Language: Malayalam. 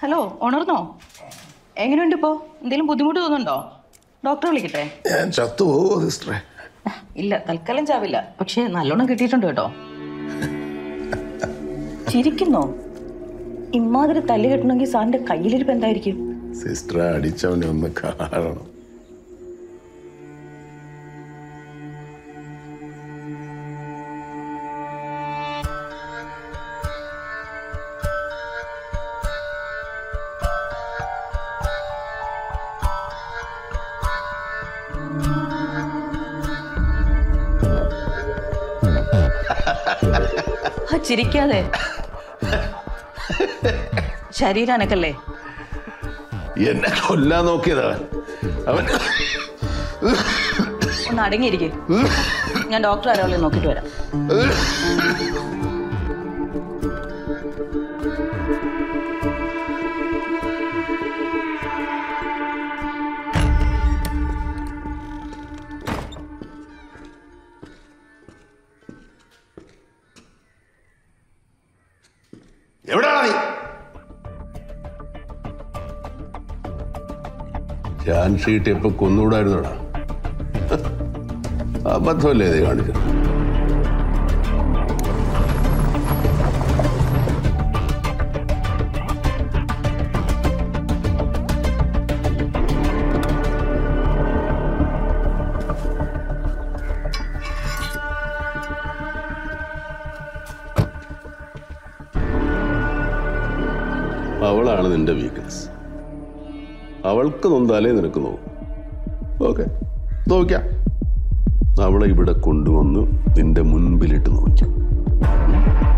ഹലോ, ഉണർന്നോ? എങ്ങനെയുണ്ട് ഇപ്പോ? എന്തെങ്കിലും ബുദ്ധിമുട്ട് തോന്നുന്നുണ്ടോ? ഡോക്ടറെ വിളിക്കട്ടെ? ഞാൻ ചത്തുപോകുമോ സിസ്റ്ററെ? ഇല്ല, തൽക്കാലം ചാവില്ല. പക്ഷെ നല്ലോണം കിട്ടിയിട്ടുണ്ട് കേട്ടോ. ചിരിക്കുന്നോ? ഇമാതിരി തല്ല് കെട്ടണമെങ്കിൽ സാറിന്റെ കയ്യിലിരിപ്പ് എന്തായിരിക്കും? സിസ്റ്ററെ അടിച്ചവനെ ഒന്ന് കാണണം. ചിരിക്കാതെ. ശരീരം അനക്കല്ലേ? എന്നെ കൊല്ലാൻ നോക്കിയതാ അവൻ. ഒന്ന് അടങ്ങിയിരിക്കെ. ഞാൻ ഡോക്ടർ ആരാളെ നോക്കിട്ട് വരാം. എവിടാണ് നീ? ചാൻസ് കിട്ടിയപ്പോ കൊന്നുകൂടായിരുന്നോടാ. അബദ്ധമല്ലേ ഇത് കാണിച്ചത്? അവളാണ് നിന്റെ വീക്ക്നെസ്. അവൾക്ക് നൊന്താലേ നിനക്ക് നോക്കും. ഓക്കെ, നോക്കാം. അവളെ ഇവിടെ കൊണ്ടുവന്ന് നിന്റെ മുൻപിലിട്ട് നോക്കാം.